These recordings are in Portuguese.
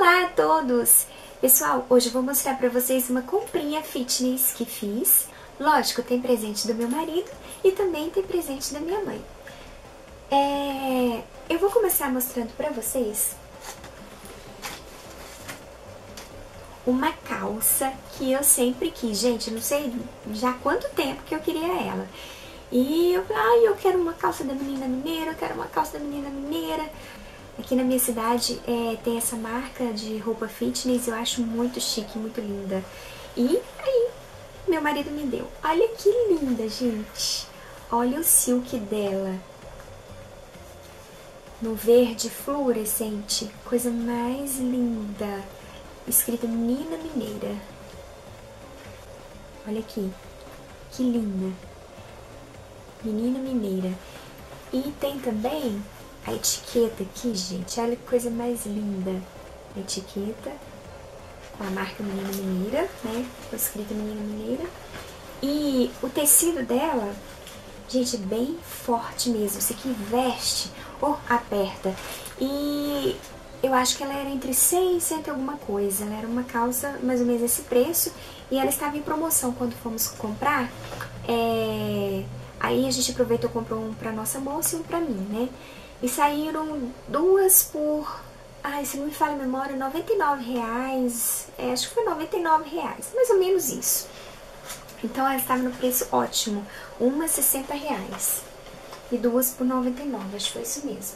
Olá a todos! Pessoal, hoje eu vou mostrar pra vocês uma comprinha fitness que fiz. Lógico, tem presente do meu marido e também tem presente da minha mãe. Eu vou começar mostrando pra vocês uma calça que eu sempre quis. Gente, não sei já há quanto tempo que eu queria ela. E eu falei, eu quero uma calça da menina mineira, eu quero uma calça da menina mineira. Aqui na minha cidade tem essa marca de roupa fitness, eu acho muito chique, muito linda. E aí, meu marido me deu. Olha que linda, gente. Olha o silk dela. No verde fluorescente, coisa mais linda. Escrita Menina Mineira. Olha aqui, que linda. Menina Mineira. E tem também a etiqueta aqui, gente, olha que coisa mais linda. A etiqueta com a marca Menina Mineira, né? Com a escrita Menina Mineira. E o tecido dela, gente, bem forte mesmo. Isso aqui veste ou aperta. E eu acho que ela era entre 100 e 100 alguma coisa. Ela era uma calça mais ou menos esse preço. E ela estava em promoção quando fomos comprar. Aí a gente aproveitou e comprou um pra nossa moça e um pra mim, né? E saíram duas por, se não me falha a memória, R$99. Acho que foi R$99, mais ou menos isso. Então ela estava no preço ótimo, uma R$60 e duas por R$99, acho que foi isso mesmo.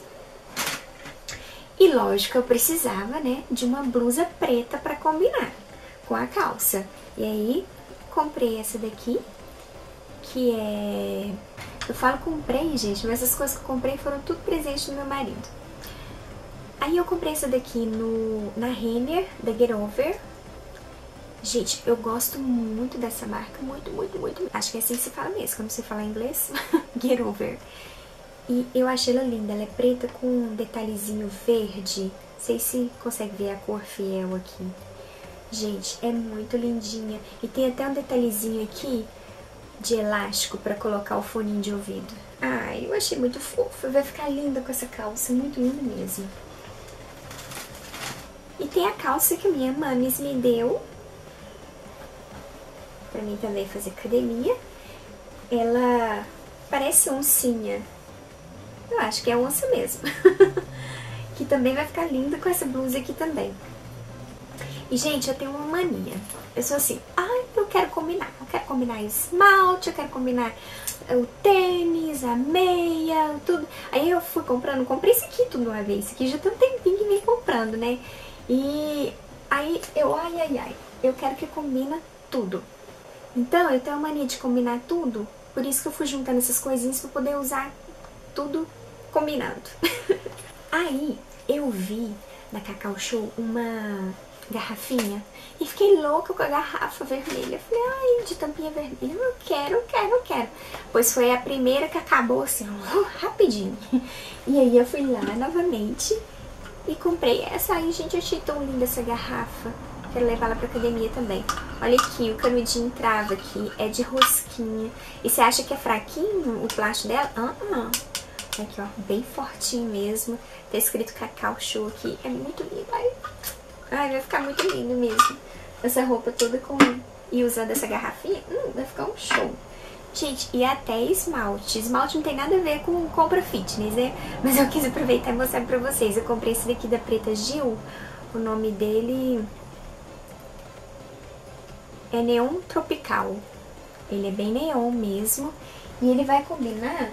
E lógico, eu precisava, né, de uma blusa preta pra combinar com a calça. E aí comprei essa daqui, que é... Eu falo comprei, gente, mas essas coisas que eu comprei foram tudo presente do meu marido. Aí eu comprei essa daqui na Renner, da Get Over. Gente, eu gosto muito dessa marca, muito, muito, muito. Acho que é assim que se fala mesmo, que eu não sei falar inglês. Get Over. E eu achei ela linda, ela é preta com um detalhezinho verde. Não sei se consegue ver a cor fiel aqui. Gente, é muito lindinha. E tem até um detalhezinho aqui de elástico pra colocar o foninho de ouvido. Eu achei muito fofo. Vai ficar linda com essa calça, muito linda mesmo. E tem a calça que a minha mamis me deu pra mim também fazer academia. Ela parece oncinha. Eu acho que é onça mesmo. Que também vai ficar linda com essa blusa aqui também. E, gente, eu tenho uma mania. Eu sou assim, eu quero combinar. Eu quero combinar esmalte, eu quero combinar o tênis, a meia, tudo. Aí eu fui comprando, comprei esse aqui tudo uma vez. Esse aqui já tem um tempinho que vem comprando, né? E aí eu, eu quero que combina tudo. Então, eu tenho a mania de combinar tudo. Por isso que eu fui juntando essas coisinhas pra poder usar tudo combinando. Aí, eu vi na Cacau Show uma garrafinha e fiquei louca com a garrafa vermelha. Falei, de tampinha vermelha, eu quero. Pois foi a primeira que acabou assim, rapidinho. E aí eu fui lá novamente e comprei essa. Aí, gente, eu achei tão linda essa garrafa. Quero levar ela pra academia também. Olha aqui, o canudinho trava aqui, é de rosquinha. E você acha que é fraquinho o plástico dela? Aqui, ó, bem fortinho mesmo. Tá escrito Cacau Show aqui, é muito lindo. Vai ficar muito lindo mesmo. Essa roupa toda e usando essa garrafinha, vai ficar um show. Gente, e até esmalte. Esmalte não tem nada a ver com compra fitness, né? Mas eu quis aproveitar e mostrar pra vocês. Eu comprei esse daqui da Preta Gil. O nome dele é Neon Tropical. Ele é bem neon mesmo. E ele vai combinar...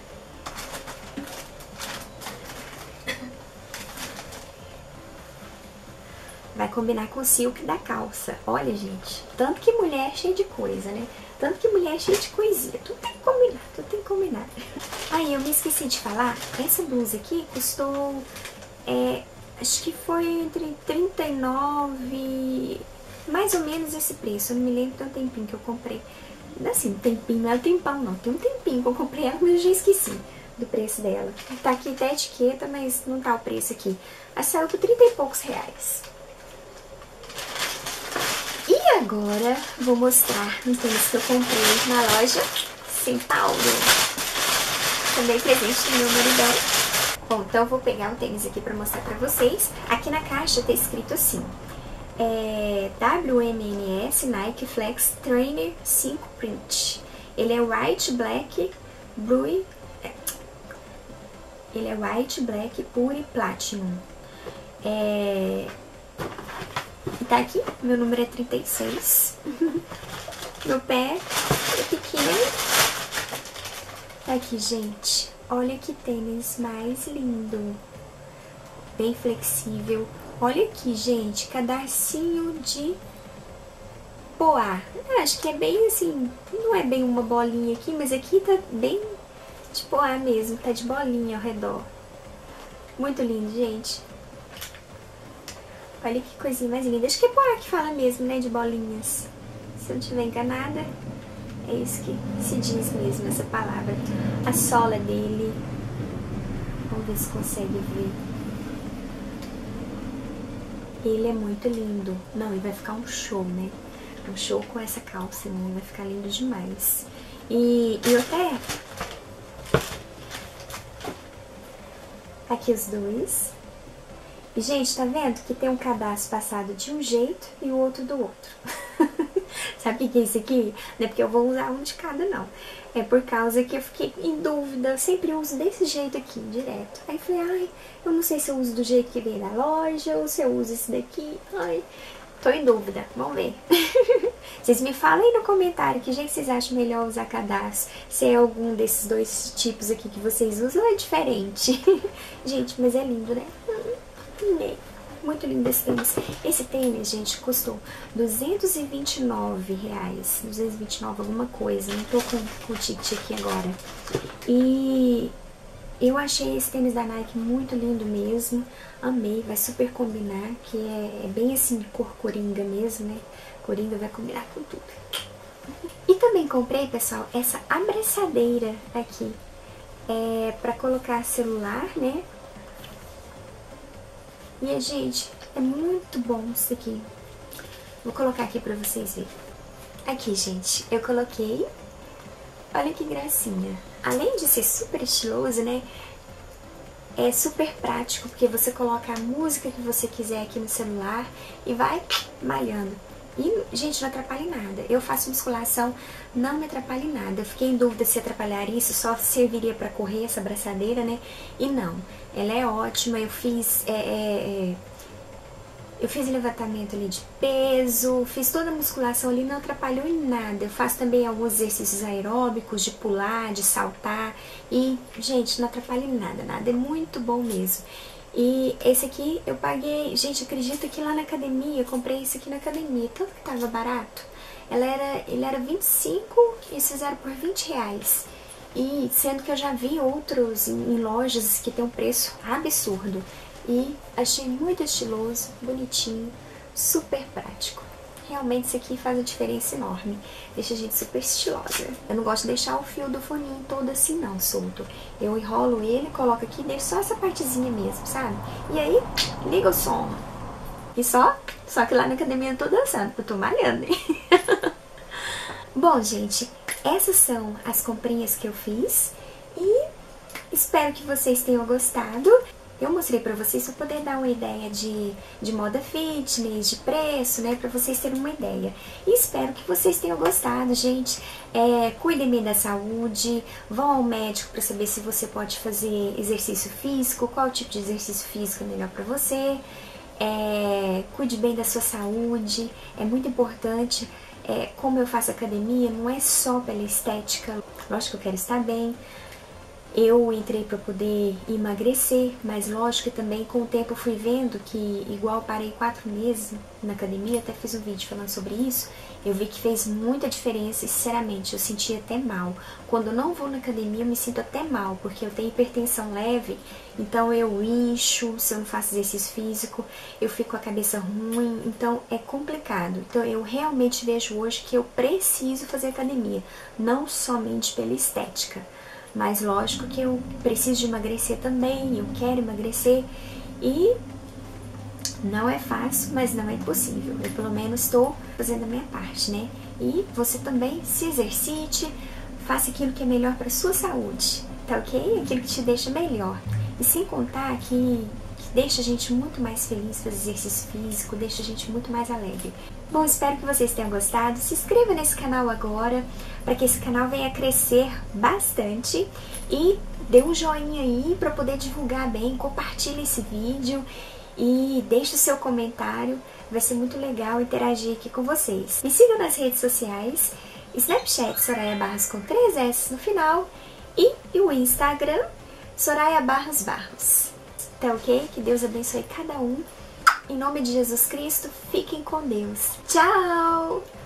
Vai combinar com o silk da calça. Olha, gente, tanto que mulher é cheia de coisa, né? Tanto que mulher é cheia de coisinha. Tudo tem que combinar, tudo tem que combinar. Eu me esqueci de falar. Essa blusa aqui custou, acho que foi entre 39, mais ou menos esse preço. Eu não me lembro, tem um tempinho que eu comprei. Assim, tempinho, não é um tempão não. Tem um tempinho que eu comprei ela, mas eu já esqueci do preço dela. Tá aqui até a etiqueta, mas não tá o preço aqui. Ela saiu por 30 e poucos reais. E agora vou mostrar um tênis que eu comprei na loja Centauro. Também presente do meu maridão. Bom, então eu vou pegar o tênis aqui pra mostrar pra vocês. Aqui na caixa tá escrito assim: WMNS Nike Flex Trainer 5 Print. Ele é white, black, blue. Ele é white, black, pure, platinum. E tá aqui, meu número é 36. Meu pé é pequeno. Tá aqui, gente. Olha que tênis mais lindo. Bem flexível. Olha aqui, gente, cadarcinho de poá. Acho que é bem assim, não é bem uma bolinha aqui, mas aqui tá bem de poá mesmo, tá de bolinha ao redor. Muito lindo, gente. Olha que coisinha mais linda. Acho que é poá que fala mesmo, né, de bolinhas. Se eu não estiver enganada, é isso que se diz mesmo, essa palavra. A sola dele, vamos ver se consegue ver. Ele é muito lindo. Não, ele vai ficar um show, né? Um show com essa calça, né? Vai ficar lindo demais. E eu até... Aqui os dois. E, gente, tá vendo que tem um cadastro passado de um jeito e o outro do outro. Sabe o que é isso aqui? Não é porque eu vou usar um de cada, não. É por causa que eu fiquei em dúvida. Eu sempre uso desse jeito aqui, direto. Aí eu falei, ai, eu não sei se eu uso do jeito que vem da loja ou se eu uso esse daqui. Ai, tô em dúvida. Vamos ver. Vocês me falem aí no comentário que jeito vocês acham melhor usar cadastro. Se é algum desses dois tipos aqui que vocês usam ou é diferente. Gente, mas é lindo, né? Muito lindo esse tênis. Esse tênis, gente, custou R$229. 229 alguma coisa. Não tô com o ticket aqui agora. E eu achei esse tênis da Nike muito lindo mesmo. Amei, vai super combinar. Que é bem assim de cor coringa mesmo, né? Coringa vai combinar com tudo. E também comprei, pessoal, essa abraçadeira aqui. É pra colocar celular, né? E, gente, é muito bom isso aqui. Vou colocar aqui pra vocês verem. Aqui, gente, eu coloquei. Olha que gracinha. Além de ser super estiloso, né? É super prático, porque você coloca a música que você quiser aqui no celular e vai malhando. E, gente, não atrapalha em nada. Eu faço musculação, não me atrapalha em nada. Eu fiquei em dúvida se atrapalhar isso, só serviria pra correr essa abraçadeira, né? E não, ela é ótima. Eu fiz levantamento ali de peso, fiz toda a musculação ali, não atrapalhou em nada. Eu faço também alguns exercícios aeróbicos, de pular, de saltar. E, gente, não atrapalha em nada, nada. É muito bom mesmo. E esse aqui eu paguei, gente, acredita que lá na academia, eu comprei esse aqui na academia, tanto que tava barato. Ele era 25 e eles fizeram por R$20. E sendo que eu já vi outros em lojas que tem um preço absurdo. E achei muito estiloso, bonitinho, super prático. Realmente isso aqui faz uma diferença enorme. Deixa a gente super estilosa. Eu não gosto de deixar o fio do foninho todo assim não, solto. Eu enrolo ele, coloco aqui e deixo só essa partezinha mesmo, sabe? E aí, liga o som. E só que lá na academia eu tô dançando, porque eu tô malhando, hein? Bom, gente, essas são as comprinhas que eu fiz. E espero que vocês tenham gostado. Eu mostrei pra vocês pra poder dar uma ideia de moda fitness, de preço, né? Pra vocês terem uma ideia. E espero que vocês tenham gostado, gente. Cuidem bem da saúde, vão ao médico pra saber se você pode fazer exercício físico, qual tipo de exercício físico é melhor pra você. Cuide bem da sua saúde, é muito importante. Como eu faço academia, não é só pela estética. Lógico que eu quero estar bem. Eu entrei para poder emagrecer, mas lógico que também com o tempo eu fui vendo que, igual parei 4 meses na academia, até fiz um vídeo falando sobre isso, eu vi que fez muita diferença e, sinceramente, eu senti até mal. Quando eu não vou na academia, eu me sinto até mal, porque eu tenho hipertensão leve, então eu incho, se eu não faço exercício físico, eu fico com a cabeça ruim, então é complicado. Então eu realmente vejo hoje que eu preciso fazer academia, não somente pela estética. Mas lógico que eu preciso de emagrecer também, eu quero emagrecer e não é fácil, mas não é impossível. Eu pelo menos estou fazendo a minha parte, né? E você também se exercite, faça aquilo que é melhor para sua saúde, tá ok? Aquilo que te deixa melhor. E sem contar que deixa a gente muito mais feliz fazer exercício físico, deixa a gente muito mais alegre. Bom, espero que vocês tenham gostado. Se inscreva nesse canal agora, para que esse canal venha crescer bastante. E dê um joinha aí para poder divulgar bem, compartilhe esse vídeo e deixe o seu comentário. Vai ser muito legal interagir aqui com vocês. Me sigam nas redes sociais, Snapchat Soraya Barros com 3 S no final e o Instagram Soraya Barros Barros. Tá ok? Que Deus abençoe cada um. Em nome de Jesus Cristo, fiquem com Deus. Tchau!